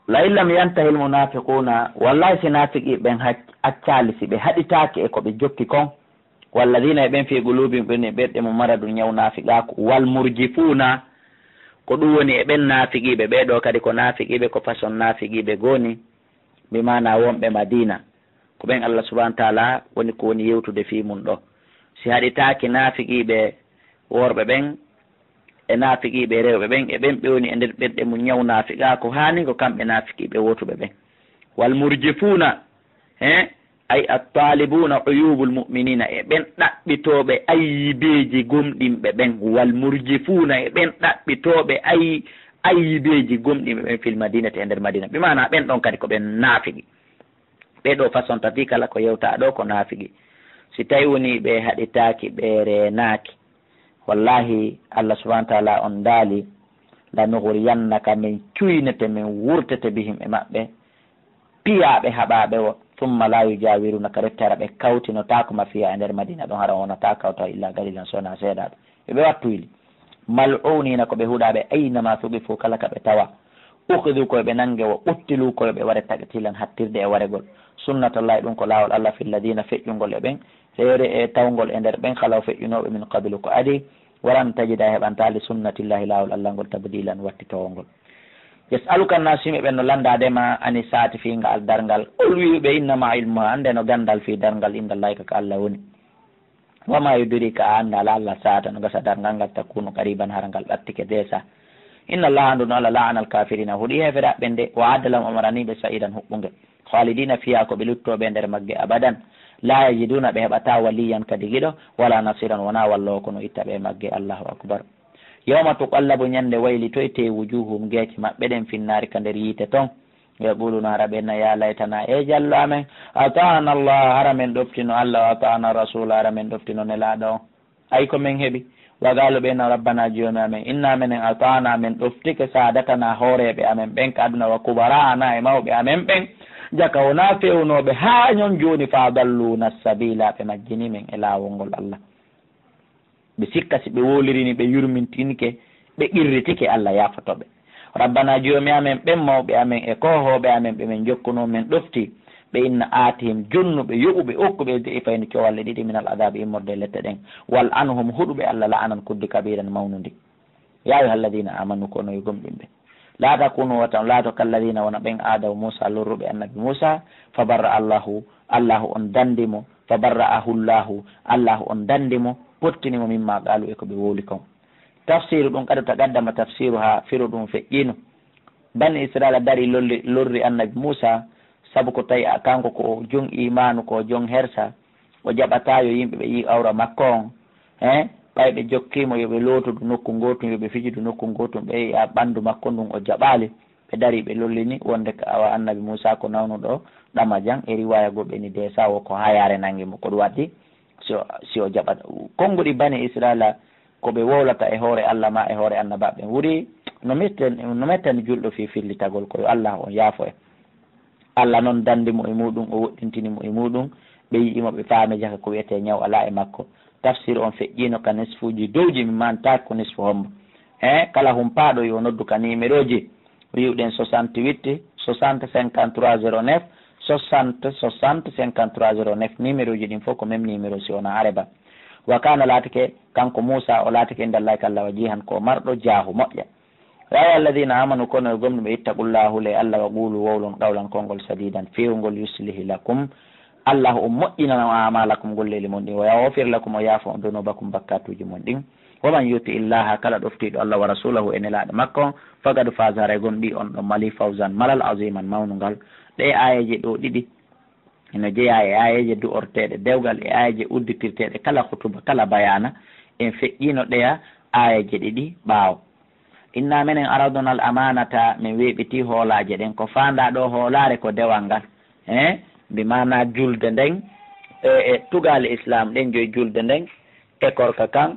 la illam yantahi almunafiquna wallahi sinafiqi ɓen accalisi ɓe haɗitaki e koɓe jokki kon walladina e ɓen fi qulubihim ɓen e ɓerɗe mo maradu ñaw nafiqaku wal murjifuna ko ɗum woni e ɓen nafiqiɓe ɓeɗo kadi ko nafiqiɓe ko façon nafiqiɓe goni bimana wonɓe madina ko ɓen Allah subhanahu wa taala woni ko woni yewtude fi mum ɗo si haɗitaki nafiqiɓe worɓe ɓen e nafiqiɓe rewɓe ɓen e ɓen ɓe woni e nder ɓerɗe mum ñaw nafiqa ko hani ko kamɓe nafiqiɓe wotuɓe ɓen wal murjifuna ay at-talibuna uyubul mu'minina e ɓen ɗaɓɓitoɓe ayyibeji gomɗinɓe ɓen wal murjifuna e ɓen ɗaɓɓitoɓe ayyibeji gomɗinɓe ɓen fil madinati e nder madina bimana ɓen ɗon kadi ko ɓen nafiqi ɓeɗo façon tati kala ko yewta ɗo ko nafiqi si tawi woni ɓe haɗitaki ɓe renaki wallahi Allah subhanahu wa ta'ala on daali lanuhriyannaka min cuynete min wurtete bihim e maɓɓe piyaɓe haɓaɓe o summa la yujawirunaka rettara ɓe kawtinotako ma fiya e nder madina ɗon hara wonata kawta illa galilan sona seeɗaɓe ɓe wattuyli mal'unina ko ɓe huuɗaɓe aynama suɓi fo kala ka ɓe tawa ukhidhu koye ɓe nangue o ɓuttilu koye ɓe waɗe tagtilan hattirde e waregol sunnatallahi ɗum ko lawol Allah fi lladina feƴƴugol e ɓen reere e tawgol e nder ɓen kalaw feƴƴunoɓe min qabilu ko adi waran tajida heɓantali sunnatillahi lawol Allah ngol tabdilan wattitowolngol yasaluka nasimi ɓen no landadema ani saati finga al dargal ol wiɓe innama ilmuha ande no gandal fi dargal indallahi kaka Allah woni wama yudrika a anda ala Allah saata no gasa dargal ngal takkuno qariban hara ngal ɓattike desa inna allaha andu no Allah la'ana al kafirina huuɗi heferaɓe nde wa addalam amaraniɓe sa'idan huɓɓuge khalidina fiya ko ɓe luttoɓe nder magge abadan la yajiduna ɓe heɓata waliyan kadi giɗo wala nasiran wona wallowo kono ittaɓe magge allahu akbar yawma tuqallabu ñande waylitoyte wujuhum geeci maɓɓe ɗen finnari ka nder yiite toon yaquluna araɓena ya laytana e jallo amen atana allah hara men ɗoftino allah wa atana rasula hara men ɗoftino nelaɗo o ay ko men heeɓi wagalo ɓena rabbana joomi amen inna menen atana men ɗoftike sadatana hooreɓe amen ɓen ka aduna wa kubara ana e mawɓe amen ɓen jaka wona fewnoɓe ha ñon joni fa dalluna sabila ɓe majjini men e lawol ngol Allah ɓe sikka si ɓe wolirini ɓe yurmintinke ɓe qirritike Allah yafotoɓe rabbana joomi amen ɓen mawɓe amen e kohoɓe amen ɓe men jokkuno men ɗofti ɓe inna atihim jonnuɓe yoɓuɓe okkuɓe de fayno cowalle ɗiɗi minal adabe immorde lette ɗen wal anhum huɗuɓe Allah la'anan kuddi kabiran mawnudi ya ayuha alladina amanu kono e gomɗinɓe la takunu watan laato kalladina wona ɓen aadaw Musa lorruɓe annabi Musa fa barra allahu on dandimo fa barra'ahu llahu allahu on dandimo pottinimo mimma qaalu e ko ɓe wowli kon tafsiru ɗum kadi to gaddama tafsiru ha firu ɗum feƴƴino bani israila dari lorri annabi Musa saabu ko tawi kanko ko jong imanu ko jong hersa o jaɓatayo yimɓe ɓe yi awra makko on ɓayɓe jokkimo yoɓe lootudu nokku gotum yoɓe fijudu nokku gotum ɓe a ɓandu makko ndun o jaɓali ɓe dari ɓe lollini wonde awa annabi Musa ko nawnuɗo ɗama jang e riwaya goɓe ni de sawo ko hayare nanguimo ko ɗum waddi si o jaɓata konnguɗi bani israila koɓe wowlata e hoore Allah ma e hoore annabaɓe wuri no mettani julɗo fi fillitagol koyo Allah on yaafo e Allah noon dandimo e muɗum o woɗɗintinimo e muɗum ɓe yiimo ɓe faami jaka ko wiyete ñaw ala e makko tafsir on feƴƴino ka nisfuji dowji mi mantaki ko nisfu hombo kala humpaɗo yo noddu ka numéro ji wiwɗen 68 60 53 09 60 60 53 09 numéro ji ɗin fof ko même numéro si wona areba wa kana laatike kanko Musa o laatike ndallahi kallah wa jihan ko marɗo jaahu moƴƴa ya alladina amanu kono e gomɗuɓe ittaqullahu le Allah wa qulu wowlon qawlan konngol sadidan fewngol yuslihi lakum Allah o moƴƴinana amalakum golleli mon ɗin wa yawfir lakum o yaafo on dunubakum bakkatuji mon ɗin waman yuti illaha kala ɗoftiɗo Allah wa rasulahu e nelaɗo makko fagad fasare gon ɗi on ɗo mali fawsan malal aziman mawnugal ɗe ayeje ɗo ɗiɗi ene jeeya e ayeje du'orteɗe dewgal e ayeje udditirteɗe kala hutuba kala bayana en feƴƴino ɗeya ayeje ɗiɗi ɓaawo inna menen aradunal amanata min weɓiti hoolaje ɗen ko fanda ɗo hoolare ko dewal ngal mbi mana julde nden e tugal islam ɗen joyi julde nden e korka kan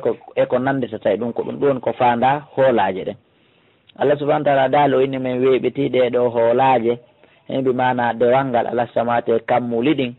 eko nanditata ɗum ko ɗum ɗon ko fanda hoolaje ɗen Allah subhanahu wa ta'ala daalo inni min weɓiti ɗe ɗo hoolaje mbi mana dewal ngal Allah samate kammuli ɗin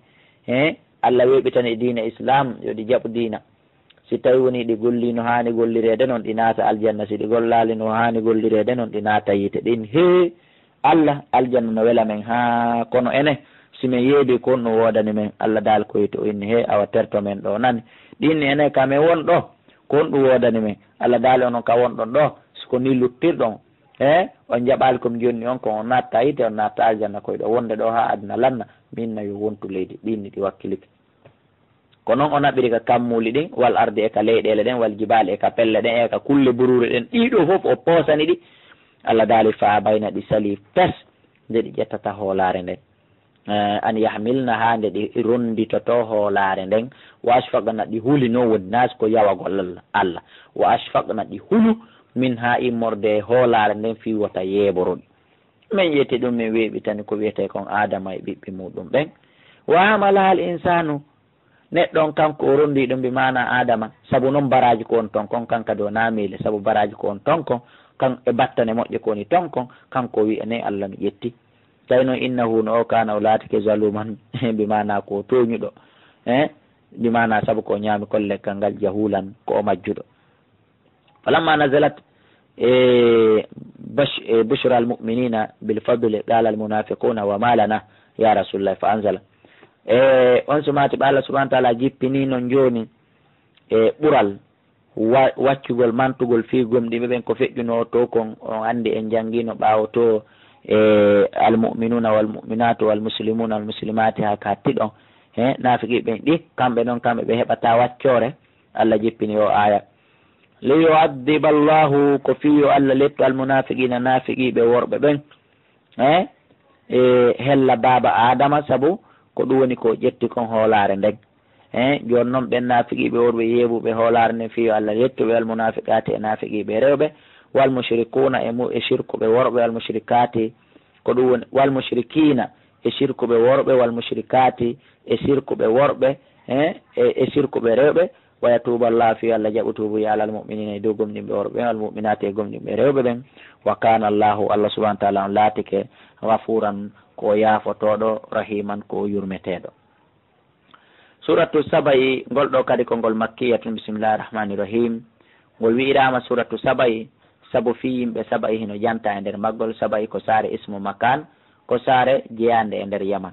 Allah weɓitani diina islam yo ɗi jaɓu diina si tawi woni ɗi golli no hani gollirede noon ɗi naata aljanna si ɗi gollali no hani gollirede noon ɗi naata yiite ɗin he Allah aljanna no wela men ha kono ene simen yeedi kon no wodani men Allah dal koyti o inni he awa terto men ɗo nani ɗinni ene kame won ɗo kon ɗum wodani men Allah dal onon ka wonɗon ɗo siko ni luttirɗon on jaɓali komi jonni on ko on natta yite on natta aljanna koyɗo wonde ɗo ha aduna lanna minna yo wontu leydi ɗinni ɗi wakkilike ko noon o naɓiri ka kammuli ɗin wal arde e ka leyɗele ɗen wal jibali e ka pelle ɗen e ka kulle burure ɗen ɗiɗo fof o poosani ɗi Allah daali fa bayna ɗi sali pes nde ɗi ƴettata hoolare nden an yahmilna ha nde ɗi ronditoto hoolare nden wa ashfaqna ɗi huli no woni nas ko yawagol Allah wa ashfaqna ɗi hulu min ha immorde hoolare nden fi wota yeɓoroɗi min ƴetti ɗum min weeɓi tani ko wiyete kon adama e ɓiɓɓe muɗum ɓen wa hamala al insanu neɗɗon kanko o rondi ɗum mbi mana adama saabu noon baraji ko on ton kon kanka dow namile saabu baraji ko on ton kon kan e battane moƴƴe koni ton kon kanko wiya ne Allah mi ƴetti tawi noon innahu no o kana o laatike zaluman mbi mana ko toñuɗo mbi mana saabu ko ñaami kolleggal ngal jahulan ko o majjuɗo falamma nazalat bushra almuminina bilfadli qala almunafiquna wa ma lana ya rasulullah fa anzala on sumati ɓe Allah subahana taala jippini noon joni ɓural waccugol mantugol fi gomɗiɓe ɓen ko feƴƴuno to kon on andi en jangguino ɓawo to almuminuna walmuminatu walmuslimuna walmuslimati ha kattiɗon nafiqiɓen ɗi kamɓe noon kamɓe ɓe heɓata waccore Allah jippini o aya liyu'addiba Allahu ko fiyo Allah letto almunafiqina nafiqiɓe worɓe ɓen hella baba adama saabu ko ɗum woni ko ƴetti kon hoolare ndeg joni noon ɓen nafiqiɓe worɓe yeeɓuɓe hoolare nden fiyo Allah yettuɓe almunafiqati e nafiqiɓe rewɓe wal mushrikuna e shirkuɓe worɓe wal mushrikati ko ɗum woni wal mushrikina e shirkuɓe worɓe wal mushrikati e shirkuɓe worɓe e shirkuɓe rewɓe wa yatuba Allah fi Allah jaɓu tubu ya alal mu'minina e dow gomɗinɓe worɓe wal mu'minati e gomɗinɓe rewɓe ɓen wa kana Allahu Allah subhanahu wa ta'ala on laatike ghafuran ko yaafotoɗo rahiman ko yurmeteɗo suratu saba'i ngol ɗo kadi ko ngol makkiyatun bismillahir rahmanir rahim ngol wi'irama suratu saba'i sabu fi yimɓe saba'i hino janta e nder maggol saba'i ko saare ismu makan ko saare jeyande e nder yaman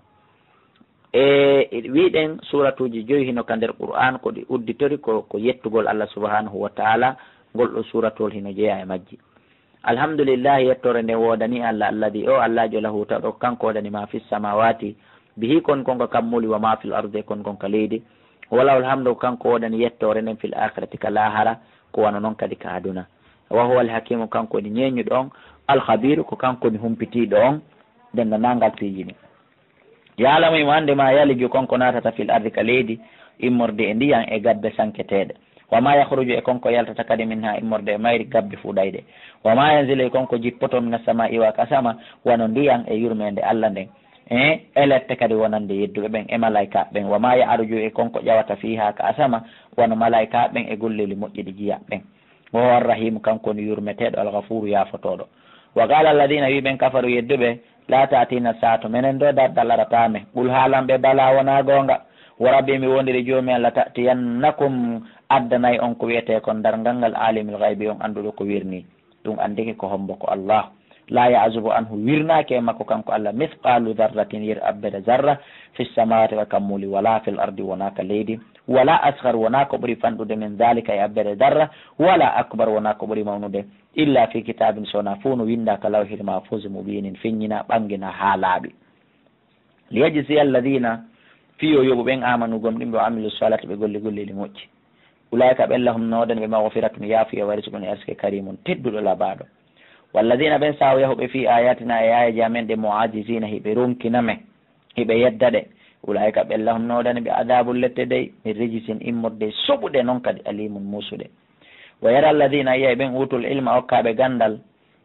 wiɗen suratuji joyi hino ka nder qur'an ko ɗi udditori ko yettugol Allah subhanahu wa ta'ala ngol ɗo suratol hino jeeya e majji alhamdulillah yettore nde wodani Allah alladi o Allah jo lahu taɗo kanko wodani ma fi samawati bihi kon konko kammuli wa ma fil ardi kon konka leydi wala alhamdu kanko wodani yettore nden fil akhirati ka lahara ko wana noon kadi ka aduna wa huwa alhakimu kanko ni ñeñuɗo on alkhabiru ko kanko ni humpitiɗo on denga nangal pijini yalamu imo ande ma yaliju konko natata fil ardi ka leydi immorde e ndiyan e gabbe sanketeɗe wama yahruju e konko yaltata kadi min ha immorde e mayri gabbe fuɗayde wama yanzila e konko jippoto min asama iwa kasama wano ndiyan e yurmede Allah nden elette kadi wonande yedduɓe ɓen e malaika ɓen wama yahruju e konko ƴawata fiha ka asama wano malaika ɓen e golleli moƴƴiɗi jiya ɓen wo arrahimu kanko ni yurmeteɗo alghafuru yafotoɗo wa qala alladina wi ɓen kafaru yedduɓe la tatina saato minen do daddal aratame ɓul haalanɓe bala wona gonga wo rabbi mi wondiri joomi Allah tatiyannakum addanayi on ko wiyete kon dargal ngal alimul ghaybi on anduɗo ko wirni ɗum andiki ko hombo ko Allah la ya'zubu anhu wirnake e makko kanko Allah mithqalu dharratin yir abbeda zarra fi samawati wa kammuli wala fil ardi wonaka leydi wala asghar wona ko ɓuri fanɗude min dhalika e abbede darra wala akbar wona ko ɓuri mawnude illa fi kitabin sona fuu no windaka lawhil mahfuz mubinin fiññina ɓangina ha laaɓi liyajzi alladina fiyo yoɓu ɓen amanu gomɗimɓe o amilu salati ɓe golli golleli moƴƴi ulaika ɓen lahum nodan ɓe maghfiratun yaafu e warisukun e aske karimun tedduɗo labaɗo walladina ɓen sawo yahuɓe fi ayatina e ayaji amen ɗe muajisina hiɓe ronkiname hiɓe yeddaɗe ulaika ɓen lahum nodani ɓe adabul lette dey min rijisin immorde soɓuɗe noon kadi alimun musuɗe wa yara alladina yiya ɓen utul ilma okkaɓe gandal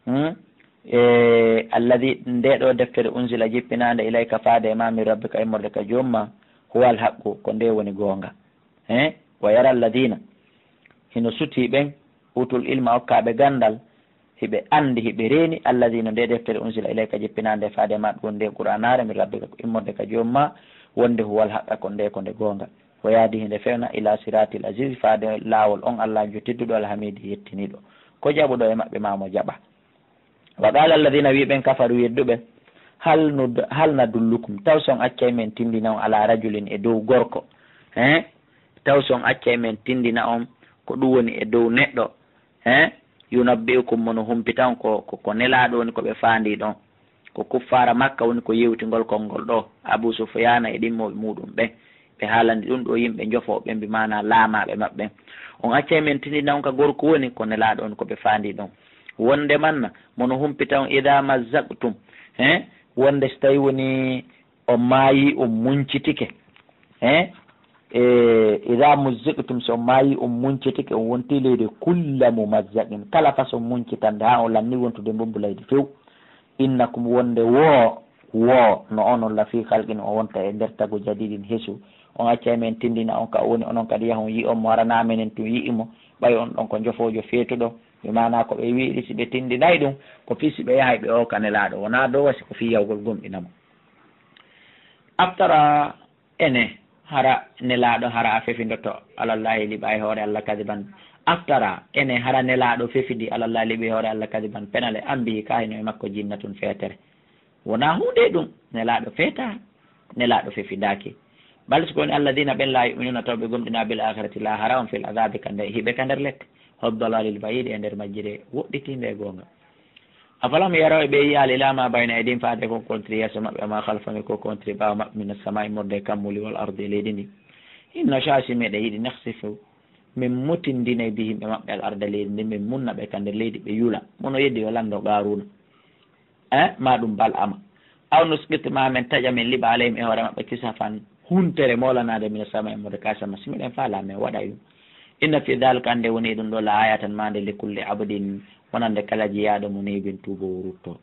alladi ndeɗo deftere unsila jippinande ilayka faade e ma min rabbika immorde ka jomma huwal haqqu ko nde woni gonga wa yara alladina hino suti ɓen utul ilma okkaɓe gandal hiɓe andi hiɓe reeni alladina nde deftere unsila ilayka jippinande faade ma ɗum nde qur'anare min rabbika ko immorde ka jomma wonde huwal haqqa ko nde gonga wa yaadi hinde fewna ila siratil aziz faade laawol on Allah jo tedduɗo alhamidi yettiniɗo ko jaɓuɗo e maɓɓe mamo jaɓa wa qala alladina wiɓen kafaru yedduɓe hal nadullukum taw son accay men tindina on ala rajulin e dow gorko taw son accay men tindina on ko ɗum woni e dow neɗɗo yunabbi'ukum mono humpita on ko nelaɗo woni ko ɓe faandi ɗon ko kuffara makka woni ko yewtigol kolngol ɗo Abu Sufyana e ɗimmoɓe muɗum ɓe haalandi ɗum ɗo yimɓe jofoɓe mbi mana laamaɓe maɓɓe on accay men tindina on ka gorko woni ko nelaɗo on ko ɓe faandi ɗon wonde manna mono humpita on ida mazzaqtum wonde so tawi woni on maayi muncitike ida muzziqtum so on maayi muncitike on wonti leydi kulla mumazzaqin kala façon muncitande ha on lanni wontude mbombulaydi few innakum wonde wo no onon la fi halqin o wonta e nder tagu jadidin heesu on acca men tindina on ka woni onon kadi yahon yi on mo warana menen tum yi'imo ɓay on ɗon ko jofojo feetuɗo mi mana ko ɓe wiɗi si ɓe tindinayi ɗum ko fisi ɓe yahay ɓe o ka nelaɗo wona dow wasi ko fi yawgol gomɗinamo aftara ene hara nelaɗo hara a fefindoto alallahi liɓa e hoore Allah kadiban aftara ene hara nelaɗo fefidi alallahi liɓa e hoore Allah kadiban penale ambi kahino e makko jinnatun feetere wona hunde ɗum nelaɗo feeta nelaɗo fefidaki balso koni alladina ɓen la yuminuna taw ɓe gomɗina bil akhirati la hara on fil azabi kande hiɓe ka nder lette hobdalalil bayid e nder majjire woɗɗitinde e gonga afalam yaraw ɓe yiyali lama bayna e ɗin faade ko contri yesso maɓɓe ama halfami ko contri ɓawa maɓɓe mina sama morde kammuli wal ardi leydi ndi inna chasi meɗe yiɗi nahsifu min mutindina bi yimɓe maɓɓe al arda leydi ndi min munna ɓe ka nder leydi ɓe yuula mono yeddi yo lando garuna ma ɗum bal ama aw nusbit ma men taƴa min liɓa alayhim e hoore maɓɓe kisafan huntere molanade mina sama morde kasama simiɗen faala men waɗa yum inna fi dalika ande woni ɗum ɗo la ayatan mande li kulli abdin wonande kala jiyaɗo mo nebin tuubo wurutto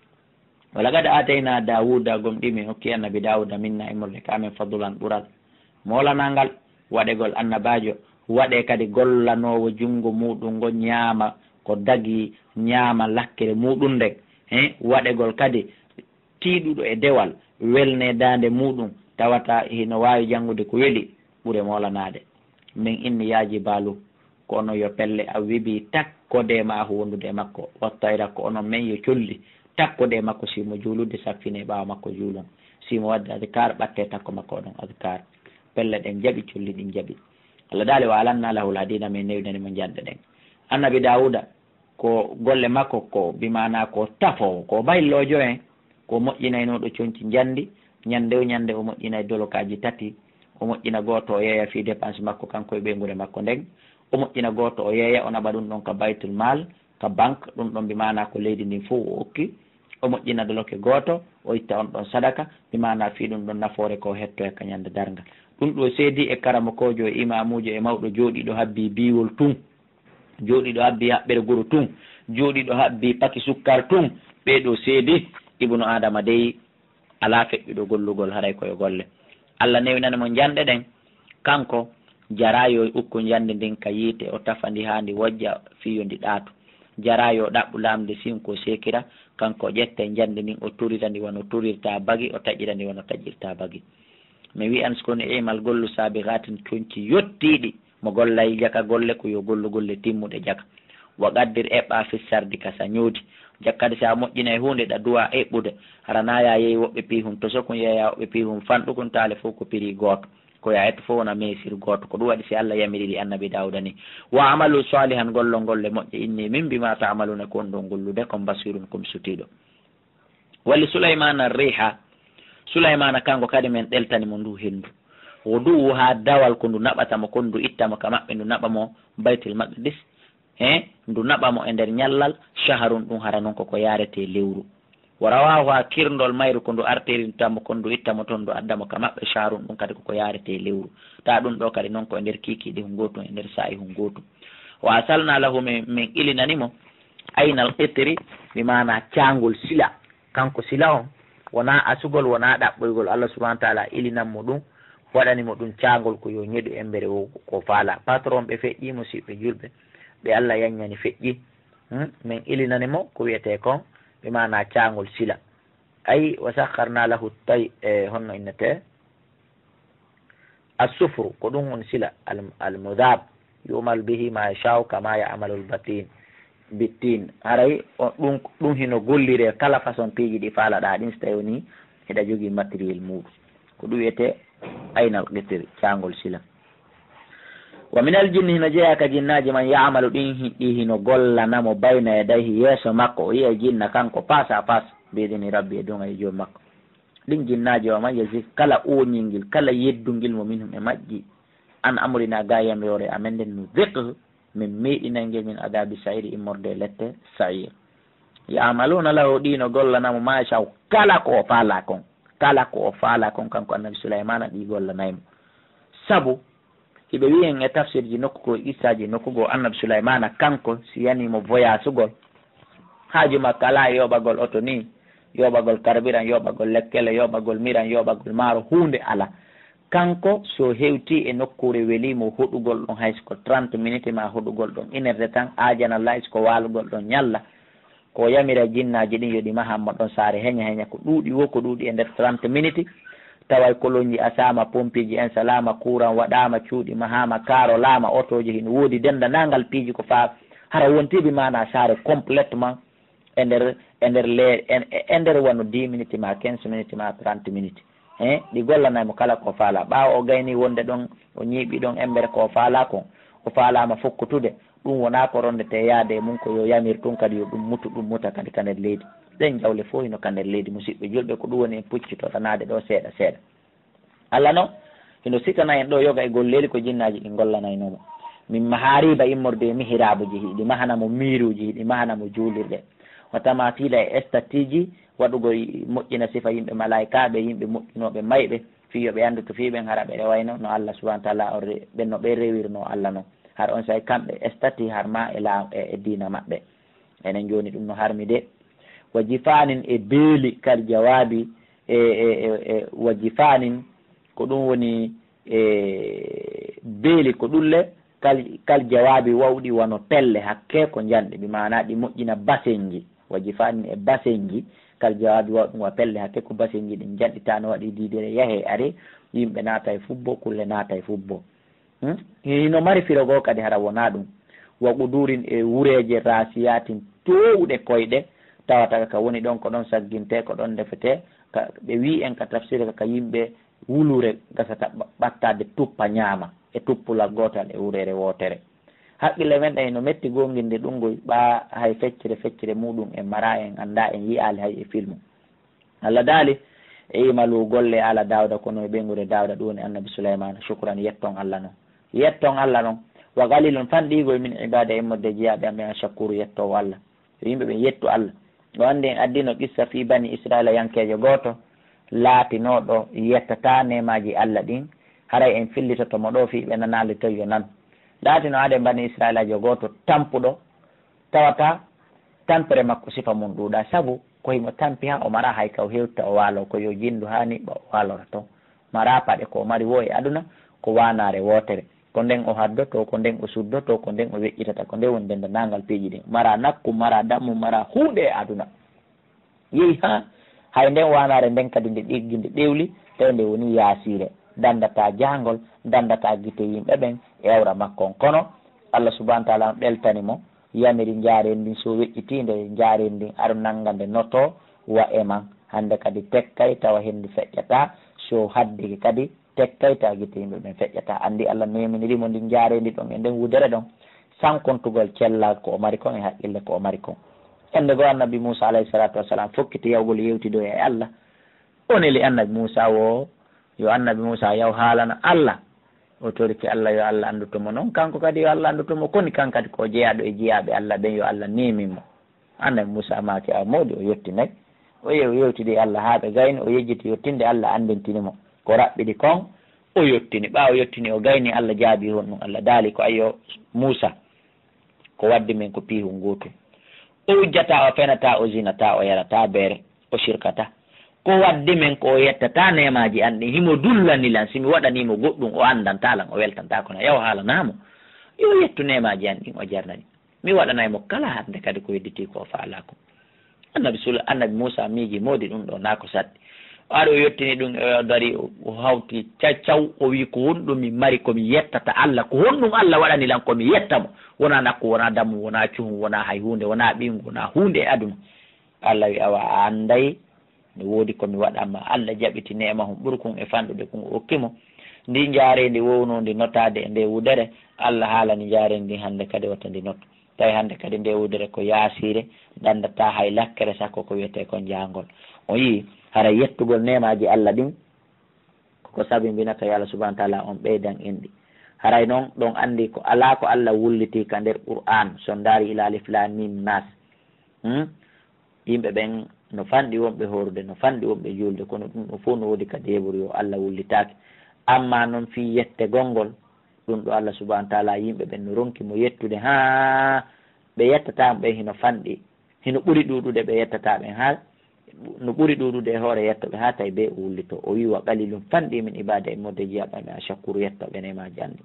wala gada atayna dawuda gomɗimi hokki annabi dawuda minna imorde kamen fadulan ɓural molanangal waɗegol annabajo waɗe kadi gollanowo jungo muɗum ngo ñaama ko dagi ñaama lakkere muɗum nden waɗegol kadi tiiɗuɗo e dewal welne dande muɗum tawata hino wawi janngude ko weeli ɓuure molanade min inni yaaji baalu ko ono yo pelle a wibi takkode ma ho wondude e makko wattayra ko onon men yo colli takkode e makko simo juulude saffine ɓaawa makko juulon simo wadde adkar ɓatte takko makko oɗon adkar pelle ɗen jaaɓi colli ɗin jaaɓi Allah daali wa alanna lahul hadina min newdani mo jande ɗen annabi dawuda ko golle makko ko bimana ko tafowo ko baylojo en ko moƴƴinaynoɗo coñci jandi ñande o moƴƴinay dolokaji tati o moƴƴina goto o yeeya fi dépense makko kanko e ɓeygure makko nden o moƴƴina goto o yeeya o naɓa ɗum ɗon ka baytul mal ka banque ɗum ɗon mbimana ko leydi ndin fof o okki o moƴƴina doloke goto o itta on ɗon sadaka mbimana fi ɗum ɗon nafoore ko hetto e kañande darga ɗum ɗo seedi e karama kojo e imamujo e mawɗo jooɗiɗo habbi biwol tun jooɗiɗo habbi haɓɓere guro tun jooɗiɗo habbi paki sukkar tun ɓeɗo seedi ibnu adama dey ala feƴƴuɗo gollugol haray koye golle Allah newinani mo jande ɗen kanko jarayo ukko jande ndin ka yiite o tafandi handi wojja fiyo ndi ɗaatu jarayo ɗaɓɓu lamde sinko sekira kanko ƴette jande ndin o turira ndi wono turirta bagi o taƴira ndi wono taƴirta bagi mi wiyan skoni imal gollu sabihatin coñci yottiɗi mo gollay jaka golle ko yo gollugolle timmuɗe jaka wa qaddir eɓɓa fissardi kasa ñoodi jakkadi sa moƴƴina e hunde ɗa duwa eɓɓude harana ya yeeyi woɓɓe pihum to sokon yeeya woɓɓe pihum fanɗukon taale fof ko prix goto ko ya etto fof wona mesir goto ko ɗum waɗi si Allah yamiriri annabi dawuda ni wa amalu salihan gollol golle moƴƴe inni min bima ta'maluna ko on ɗon gollude kon basirun kom sutiɗo walli sulaymana riha sulaymana kanko kadi men ɗeltani mo ndu hendu o ndu ha dawal ko ndu naɓatamo kon ndu ittamo ka maɓɓe ndu naɓamo baytul maqdis ndu naɓamo e nder ñallal shaharun ɗum hara noon koko yarete lewru warawahu ha kirndol mayru ko ndu artirintamo kon ndu ittamo toon ndu addamo ka maɓɓe shaharun ɗum kadi koko yarete lewru ta ɗum ɗo kadi noon ko e nder kikiɗi hun gotum e nder sa'i hun gotum wa asalna lahu min ilinanimo aynal qitri bimana cangol sila kanko sila on wona asugol wona ɗaɓɓoygol Allah subahana wa taala ilinanmo ɗum waɗanimo ɗum cangol ko yo ñeɗu embere ko faala patron ɓe feƴƴimo siɓe julɓe ɓe Allah yanñani feƴƴi min ilinanimo ko wiyete kon ɓe mana cangol sila ay wa sakharna lahu tay honno innete assufru ko ɗum on sila almudab yumal bihi ma yashau kama ya'malu albatin bittin aray ɗum hino gollire kala façon piiji ɗi faalaɗa ɗin so tawi ni heɗa jogii matériel muɗum ko ɗum wiyete aynal qitr cangol sila wa min al jinni hino jeeya ka jinnaji man yamalu ɗin ɗi hino gollanamo bayna yadayhi yeeso makko o yiya jinna kanko passe à passe ɓeydini rabbi e dunga e joom makko ɗin jinnaji o man yasi kala oñingil kala yeddungil mo minhum e majji an amrina ga yamrore amen nden no fiqh min meeɗinangel min adabi sairi immorde lette sair yamaluna lahu ɗino gollanamo machaw kala ko o faala kon kala ko o faala kon kanko annabi souleymana ɗi gollanaymo sabu hiɓe wiyen e tafsir ji nokku ko issaji nokkugo annabi souleymana kanko si yanimo voyage ugol haaju makko ala yoɓagol oto ni yoɓagol carburant yoɓagol lekkele yoɓagol miran yoɓagol maaro hunde ala kanko so hewti e nokkure welimo hoɗugol ɗon haysko 30 minutes ma hoɗugol ɗon 1 heure de temps ajanallah isko walugol ɗon ñalla ko yamira jinnaji ɗin yoɗi mahamma ɗon saare heña ko ɗuuɗi wo ko ɗuuɗi e nder 30 minutes taway kolonji asama pompiji en salama courant waɗama cuuɗi mahama karo laama otoji hino woodi dendanangal piiji ko faa hara wontiɓe mana saare complètement e nder wano 10 minutes ma 15 minutes ma 30 minutes ɗi gollanaymo kala ko faala ɓaawa o gayni wonde ɗon o ñiiɓi ɗon embere ko faala kon o faalama fokkutude ɗum wona ko rondete yaade e mum ko yo yamir ɗum kadi yo ɗum muta kadi ka nder leydi ɗen jawle fof hino ka nder leydi musidɓe julɓe ko ɗum woni en puccitotanade ɗo seeɗa Allah noon hino sikana en ɗo yoga e golleli ko jinnaji ɗi gollanaynomo min mahariba immorde mihirabuji hiɗi mahanamo miruji hiɗi mahanamo juulirɗe watama fiila e statiji waɗugo moƴƴina sifa yimɓe malaikaɓe yimɓe moƴƴinoɓe mayɓe fiyoɓe andu to fiɓen hara ɓe rewayno no Allah subahana taala ɓe no ɓe rewirno Allah noon har on say kamɓe stati har ma e diina maɓɓe enen joni ɗum no harmi de wa jifanin e beeli kal jawabi wa jifanin ko ɗum woni beeli ko ɗulle kal jawabi wawɗi wano pelle hakke ko janɗe ɓe mana ɗi moƴƴina basenji wa jifanin e basenji kal jawabi wawɗum wa pelle hakke ko basenji ɗin janɗitano waɗi didere yahe are yimɓe naata e fubbo kulle naata e fubbo hino mari firogo kadi hara wona ɗum wa qudurin e wureje rasiyatin towɗe koyɗe tawata ka woni ɗon ko ɗon sagginte ko ɗon defete ɓe wi en ka tafsir ka yimɓe wulure gasata ɓattade tuppa ñaama e tuppulal gotal e wurere wotere haqqille men ɗa no metti gonginde ɗungoy ɓa hay feccere muɗum en mara en anda en yiyali hay e filmu Allah daali e imalu golle ala dawda kono e ɓengure dawda ɗum woni annabi souleymana shukran yetton Allah noon wa galilun fanɗigoy min ibada immorde jeeyaɓe amen a shakuru yettowo Allah so yimɓe ɓe yettu Allah o andi en addino qissa fi bani israila yankejo goto laatinoɗo yettata nemaji Allah ɗin haray en fillitotomo ɗo fi ɓe nanali toy yo nan laatino aɗe bani israilajo goto tampuɗo tawata tampere makko sifa mum ɗuuɗa saabu ko himo tampi ha o mara hay ka o hewta o waalo ko yo jindu ha niɓɓa o waalora toon mara paɗe ko mari wo e aduna ko wanare wotere ko nden o haddoto ko nden o suddoto ko nden o weƴƴitata ko nden woni dendanangal piiji ɗin mara nakku mara dammu mara huuɗe e aduna yeehi ha hay nden wanare nden kadi nde ɗiggi nde ɗewli taw nde woni yaasire dandata jangol dandata guite yimɓe ɓen ewra makkon kono Allah subahana taala ɓeltani mo yamiri jaaren ndin so weƴƴitinde jaaren ndin aɗa nanga nde noto wa e man hande kadi tekkay tawa hendu feƴƴata so haddiki kadi tekkay tawa guite yimɓe ɓen feƴƴata andi Allah meminirimo ndin jaarendi ɗon e nden wudere ɗon sankontugol cellal ko o mari kon e haqqille ko o mari kon ende go annabi Moussa alayhi salatu wassalam fokkiti yawgol yewtido e Allah oneli annabi Moussa wo yo annabi Moussa yaw haalana Allah o toriki Allah yo Allah andutomo noon kanko kadi yo Allah andutomo koni kan kadi ko jeeyaɗo e jeeyaɓe Allah ɓen yo Allah nemimo annabi Moussa maaki a mawɗi o yettinayi o yewtidi Allah haa ɓe gayni o yejjiti yettinde Allah andintinimo ko raɓɓiɗi kon o yettini ɓaawo yettini o gayni Allah jaabi hon ɗum Allah daali ko ayyo Moussa ko waddi men ko piihu nguutu o wujjata o fenata o zinata o yarata beere o shirkata ko waddi men ko yettata nemaji an ɗin himo dullanilan simi waɗanimo goɗɗum o andantalan o weltanta kono yaw haalanamo yo yettu nemaji an ɗin o jarnani mi waɗanaymo kala hande kadi ko wedditi ko faala ko annabi Moussa miiji moodi ɗum ɗo na ko saddi aɗa o yettini ɗum o dari o hawti caccaw o wi ko honɗum mi mari komi yettata Allah ko honɗum Allah waɗani lan komi yettamo wona nakku wona dammu wona cuhum wona hay hunde wona ɓingu wona hunde e aduna Allah wi awa a anday ne woodi komi waɗanma Allah jaɓiti nema hum ɓurkum e fanɗude kum okkimo ndi jaarendi wowno ndi notade e nde wudere Allah haalani jaarendi ndi hannde kadi wata ndi notta tawi hannde kadi nde wudere ko yaasire dandata hay lakkere sakko ko wiyete ko jangol o yii hara yettugol nemaji Allah ɗin koko sabi mbinata yo Allah subahana taala on ɓeydan en ɗi haray noon ɗon andi ko ala ko Allah wulliti ka nder Qur'an son daari ila alif lam mim nas yimɓe ɓen no fanɗi wonɓe horude no fanɗi wonɓe julde kono ɗum ɗo fof no woodi ka deɓori yo Allah wullitake amma noon fi yette gongol ɗum ɗo Allah subahana taala yimɓe ɓen no ronki mo yettude ha ɓe yettatamo ɓen hino fanɗi hino ɓuuri ɗuɗude ɓe yettata ɓen ha no ɓuuri ɗuɗude e hoore yettoɓe ha tawi ɓe o wullito o wi wa qalilum fanɗi min ibada e modde jiyaɓaɓe a shakuru yettoɓe nemaji anndi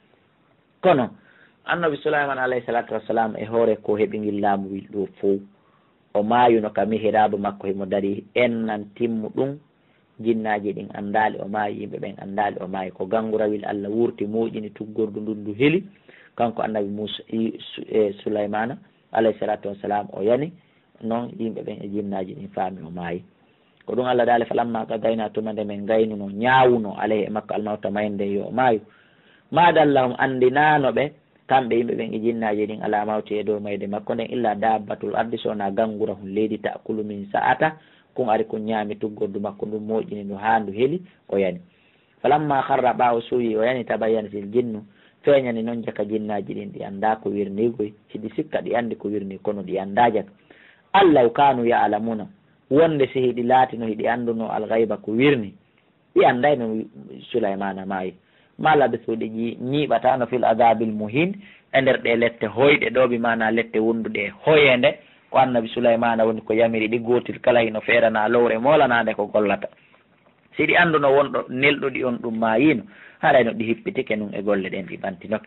kono annabi Sulaiman alayhi salatu wassalam e hoore ko heeɓi ngil laamu wil ɗo fof o maayuno ka mihirabu makko himo dari en nan timmu ɗum jinnaji ɗin andali o maayi yimɓe ɓen andali o maayi ko gangurawil Allah wurti moƴini tuggordu ndundu heeli kanko annabi Musa Sulaymana alayhi salatu wassalam o yani noon yimɓe ɓen e jinnaji ɗin faami o maayi ko ɗum Allah daali falamma qadayna tumande men gaynuno ñaawuno alayhi e makko almawta mayde yo o maayu madallahum andinano ɓe kamɓe yimɓe ɓen e jinnaji ɗin ala mawti e dow mayde makko nden illa dabbatul ardi sowona gangura hun leydi ta'kulu min sa'ata kun ari ko ñaami tuggordu makko ɗum moƴƴini no ha ndu heeli o yani falamma harra ɓawo suuyi o yani tabayyana sil jinnu feeñani noon jaka jinnaji ɗin ɗi anda ko wirnigoy hiɗi sikka ɗi andi ko wirni kono ɗi anda jaka allaw kanu ya'lamuna wonde si hiɗi laatino hiɗi anduno alghayba ko wirni ɗi andayno Sulaymana maayi mala ɓe suuɗi ñiiɓatano fil adabil muhin e nder ɗe lette hoyɗe ɗo bi mana lette wonduɗe hoyende ko annabi Sulaymana woni ko yamiri ɗi gotil kala hino feerana lowre molanade ko gollata siɗi anduno wonɗo nelɗuɗi on ɗum mayino harayno ɗi hippitike nun e golle ɗen ɗi ɓantinoke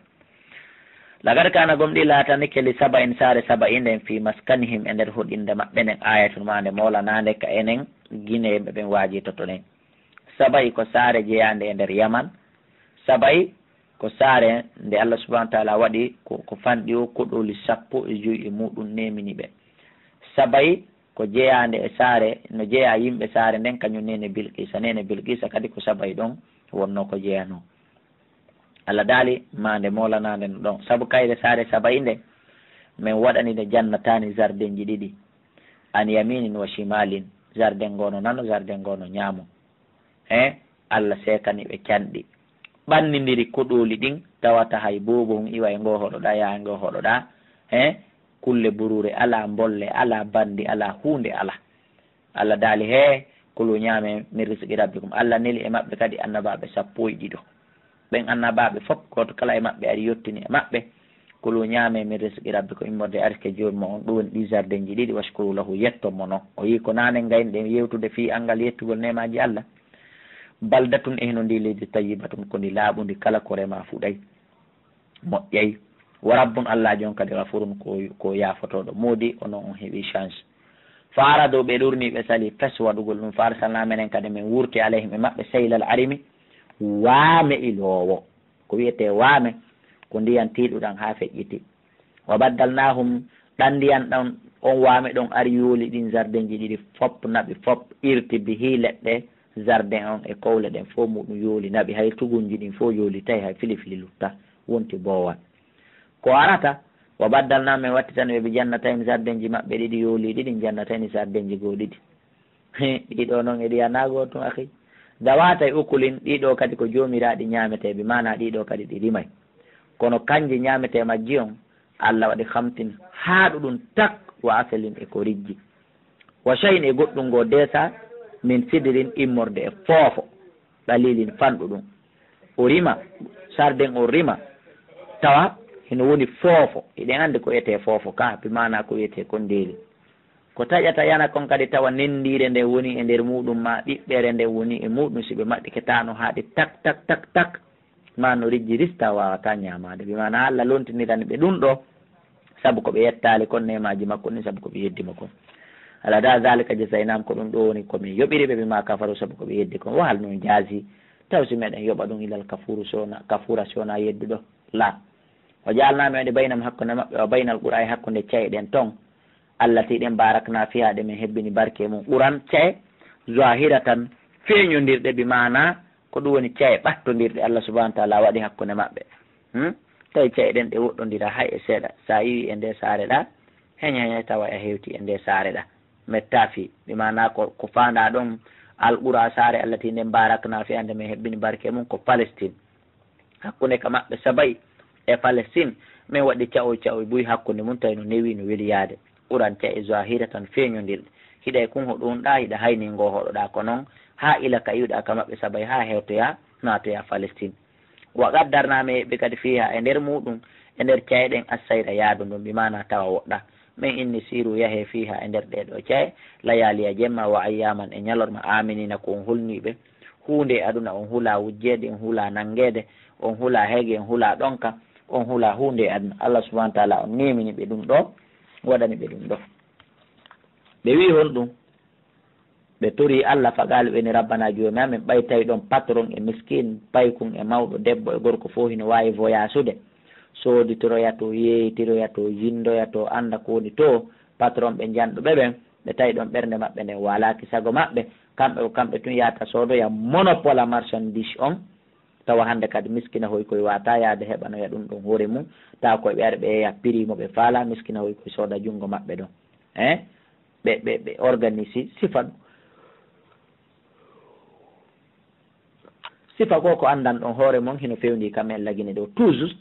lagad kana gom ɗi laatani keli saba in saare saba i nden fi maskanihim e nder hoɗinde maɓɓe nen ayatun ma nde molanade ka enen guineyeɓe ɓen waaji toto nen sabayi ko saare jeyande e nder yaman sabayi ko saare nde Allah subahana taala waɗi ko fanɗi o koɗoli 15 muɗum nemini ɓe sabayi ko jeyande e saare no jeeya yimɓe saare nden kañum nene Bilqisa kadi ko sabayi ɗon wonno ko jeyano Allah daali mande molanade no ɗon saabu kayre saare sabayi nde min waɗani nde jannatani jardin ji ɗiɗi an yaminin wa shimalin jardin ngono nano jardin ngono ñaamo Allah sekani ɓe canɗi ɓannidiri koɗoli ɗin tawata hay bobo hum iwa e ngo hoɗoɗa yaa ngo hoɗoɗa kulle burure ala bolle ala bandi ala hunde ala Allah daali he kulu ñaame min risqi rabbikum Allah neli e maɓɓe kadi annabaɓe 12 ɓen annabaɓe fof goto kala e maɓɓe ari yettini e maɓɓe kulu ñaame min risqi rabbikum immorde arske jonmo on ɗum woni ɗi jardin ji ɗiɗi washkuru lahu yettonmo noon o yi ko nane gaynoɗen yewtude fi angal yettugol nemaji Allah baldatun e heno ndi leydi tayyibatun ko ndi laaɓundi kala ko rema fuɗay moƴƴay wa rabbun Allah jon kadi gafurun ko yafotoɗo moodi onon on heeɓi change faara dow ɓe ɗurni ɓe sali fes waɗugol ɗum faara salna menen kadi min wurti alayhim e maɓɓe seylal arimi waame ilowo ko wiyete waame ko ndiyan tiiɗuɗan ha feƴƴiti wa baddalnahum ɗan ndiyan ɗon on waame ɗon ari yooli ɗin jardin ji ɗiɗi fop naɓi fop irti bihi leɗɗe jardin on e kowle ɗen fof muɗum yooli naɓi hay tugunji ɗin fof yooli tawi hay filifili lutta wonti boowal ko arata wa baddalna min wattitani ɓe jannatayni jardin ji maɓɓe ɗiɗi yooli ɗiɗi jannatayni jardin ji goo ɗiɗi ɗiɗo noon e ɗiyanago tun akhi dawata e ukulin ɗiɗo kadi ko joomiraɗi ñaameteɓe mana ɗiɗo kadi ɗi rimay kono kanji ñaamete majji on Allah waɗi hamtin haaɗu ɗum tak wa asalin e ko rijji wa shayin e goɗɗum ngo desa min sidirin immorde e foofo ɗalilin fanɗu ɗum o rima sarden o rima tawa hino woni foofo eɗen andi ko wiyete foofo ka bi mana ko wiyete ko ndeeli ko taƴata yana kon kadi tawa nendire nde woni e nder muɗum ma ɓiɓɓere nde woni e muɗum siɓe maɗɗiketano haaɗi tak tak tak tak ma no rijji rista wawata ñamade bi mana Allah lontinirani ɓe ɗum ɗo saabu koɓe yettali kon nemaji makko ni saabu koɓe yeddima kon ala da zalika jazainam ko ɗum ɗo woni komin yoɓiri ɓe bima kafaru saabu koɓe yeddi kon wahal noon jaasi taw si meɗen yoɓa ɗum ilal kafura sona yedduɗo la o jaalnami wonde baynam hakkude maɓɓe o baynal ɓuura e hakkude caye ɗen ton allati ɗen barakna fiha ɗe min hebbini barke mum ɓuran caye zahira tan feeñodirɗe bi mana ko ɗum woni caye ɓattodirɗe Allah subahana wa taala waɗi hakkude maɓɓe tawi caye ɗen ɗe woɗɗodira hay e seeɗa sa yiwi e nde saare ɗa heña tawa e hewti e nde saare ɗa metta fi bi mana ko fanda ɗon alɓura saare allati nden barakna fiha nde min hebbini barke mum ko Palestine hakkude ka maɓɓe sabayi e Palestine min waɗi caoy buy hakkude mum tawi no newi no weeli yaade ɓuran caye zahira tan feeñodirɗe hiɗa kun hoɗumɗa hiɗa hayningo hoɗoɗa ko noon ha ila ka iwɗa ka maɓɓe sabay ha hewtoya natoya Palestine wa qaddarnami ɓe kadi fiha e nder muɗum e nder caye ɗen assayɗa yaadu ɗum mbimana tawa woɗɗa min inni siru yahe fiha e nder ɗeɗo caye layaliya jemma wa ayyaman e ñalorma aminina ko on hulniɓe hunde aduna on huula wujjede on huula nangede on huula heege on huula ɗonka on huula hunde aduna Allah subahana wa taala on nemini ɓe ɗum ɗo waɗani ɓe ɗum ɗo ɓe wi hon ɗum ɓe tori Allah fagali ɓeni rabbana joomi amin ɓay tawi ɗon patron e miskin paykun e mawɗo debbo e gorko fof hino wawi voyasude soditoroya to yeytiroya to jindoya to anda ko woni to patron ɓe janɗuɓe ɓen ɓe tawi ɗon ɓernde maɓɓe nden walaki sago maɓɓe kamɓe tun yata sodoya monopole a marchandise on tawa hande kadi miskina hoy koye wata yaade heɓanoya ɗum ɗon hoore mum tawa koye ɓe ara ɓe yeeya prix mo ɓe faala miskina hoy koye sooda junngo maɓɓe ɗon ɓe organise sifa ɗum sifa ko andan ɗon hoore mon hino fewndi kamen lagine ɗo tout juste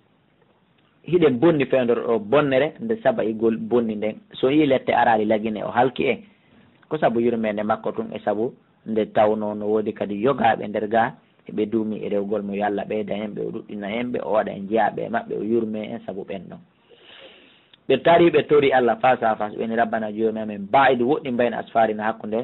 hiɗen bonni fewndoro ɗo bonnere nde saba igol bonni nden so yi lette arali lagine o halki en ko saabu yurmede makko tun e saabu nde tawno no woodi kadi yogaɓe nder ga ɓe duumi e rewgol mo yo Allah ɓeyda hen ɓe o ɗuɗɗina hen ɓe o waɗa en jeeyaɓe maɓɓe o yurme en saabu ɓen ɗon ɓe tari ɓe tori Allah face à face ɓeni rabbana joomi amen mbawiɗi woɗɗi mbayno asfarina hakkude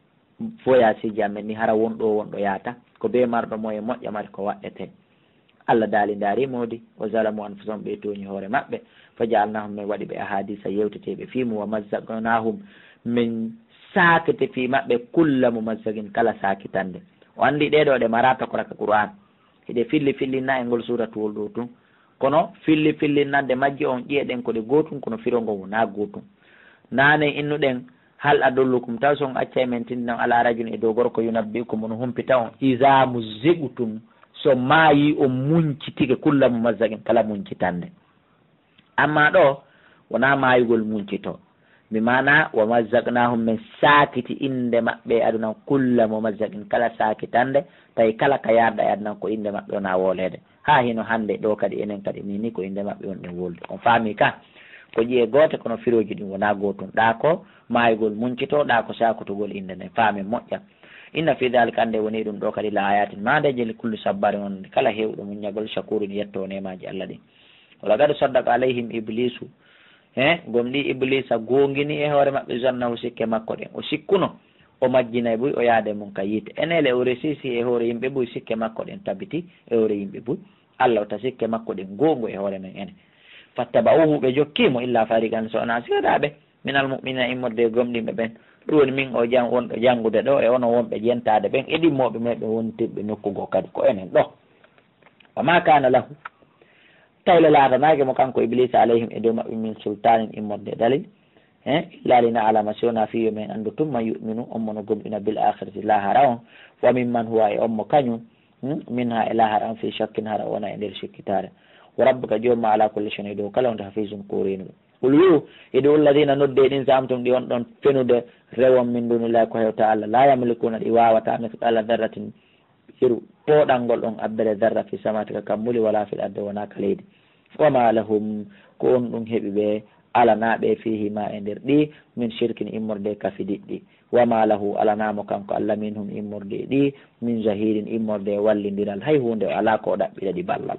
voyage ji amen ni hara wonɗo yaata ko be marɗo moye moƴƴa mari ko waɗete Allah daali daari modi o zalamu anfusahum ɓe toñi hoore maɓɓe fa jaalnahum min waɗi ɓe ahadisa yewteteɓe fimu wa mazzagnahum min sakete fi maɓɓe kulla mumazzagin kala sakitande o andi ɗeɗo ɗe marata ko raka Qur'an hiɗe fillinna e ngol suratuwol ɗo tun kono fillinnande majji on ƴeeɗen ko ɗe gotum kono firongo wona gotum nane innuɗen hal adollukum taw son acca e men tindinan ala rajun e dow gorko yunabbi'ukum on humpita on isa muzziɓutum so maayi on muncitike kulla mumazzagin kala muncitande amma ɗo wona maayugol muncito mi mana wa mazzagnahum min sakiti inde maɓɓe aduna kulla mumazzagin kala sakitande tawi kala ka yarda e aduna ko inde maɓɓe wona wolede ha hino hande ɗo kadi enen kadi nini ko inde maɓɓe won ɗen wolde on faami ka ko ƴiye goote kono firoji ɗin wona gotum ɗa ko maayugol muncito ɗa ko sakotugol inde nden faami moƴƴa inna fi dhalika ande woni ɗum ɗo kadi la ayatin madeje li kulli sabbari on kala hewɗo muñagol shakurun yetto nemaji Allah ɗin wala gadu saddaqa alayhim iblisu gomɗi iblisa gongini e hoore maɓɓe zannahu sikke makko ɗen o sikkuno o majjinay buy o yaade mum ka yiite enele o resisi e hoore yimɓe buy sikke makko ɗen tabiti e hoore yimɓe buy Allah o ta sikke makko ɗen gongo e hoore men ene fattaba'uhu ɓe jokkimo illa fariqan so ona seeɗaɓe minal mu'minina immorde gomɗinɓe ɓen ɗum woni min o wonɗo janngude ɗo e ono wonɓe jentade ɓen e ɗimmoɓe meɓe wontirɓe nokkugo kadi ko enen ɗo wa ma kana lahu tawle laatanake mo kanko iblisa alayhim e dow maɓɓe min sultanin immorde dalil illa lina alama siwona fiyo men andu tumma yuminu on mono gomɗina bil akhirati lahara on wa min man huwa e on mo kañum min ha e lahara on fi shakkin hara wona e nder sikkitare wa rabbuka jomma ala kulli shay'in e dow kala wonde hafisum korenuɓe qul wiu idu alladina nodde ɗin samtum ɗi on ɗon fenude rewon min dunillahi ko hewta Allah la yamlikuna ɗi wawata mithqala dharratin hiru poɗalngol ɗon abbere dharra fi samati ka kammuli wala fil ardi wona ka leydi wama lahum ko on ɗum heeɓi ɓe alanaɓe fihi ma e nder ɗi min shirkin immorde kafi diɗɗi wama lahu alanamo kanko Allah minhum immorde ɗi min zahirin immorde wallidiral hay hunde ala ko ɗaɓɓiɗa ɗi ballal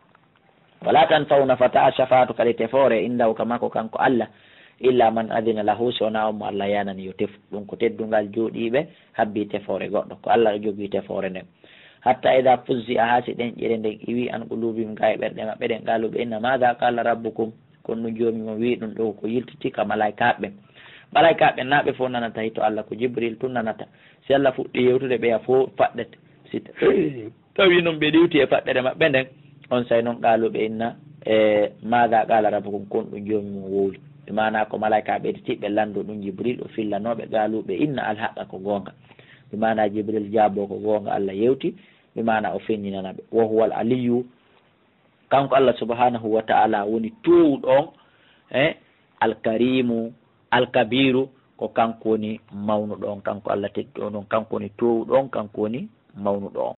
wala tan fawna fata shafatu kadi tefore indaw kamako kanko Allah illa man adina lahu so wona on mo Allah yanani yo tefu ɗum ko teddungal jooɗiɓe habbi tefore goɗɗo ko Allah jogui tefore nden hatta ida fuzzi a haasi ɗen ƴeɗe nden iwi an qulubihim ga e ɓerɗe maɓɓe ɗen qaluɓe inna maga qala rabbukum kono no jomimo wi ɗum ɗo ko yiltiti ka malaikaɓe malaikaɓe naɓe fof nanata hito Allah ko Jibril tun nanata si Allah fuɗɗi yewtude ɓeya fof faɗɗete si tawi noon ɓe ɗiwti e faɗɗere maɓɓe nden on say noon qaluɓe inna e maga qala rabbukum kon ɗum joomi mum wowli mana ko malaikaɓe ɓeyditiɓe lando ɗum Jibril o fillanoɓe qaluɓe inna alhaqa ko gonga bimana Jibril jaabo ko gonga Allah yewti bimana o fenninanaɓe wo huwal aliyu kanko Allah subhanahu wa ta'ala woni towɗon alkarimu alkabiru ko kanko woni mawnuɗon kanko Allah teddi ɗon kanko woni towɗon kanko woni mawnuɗon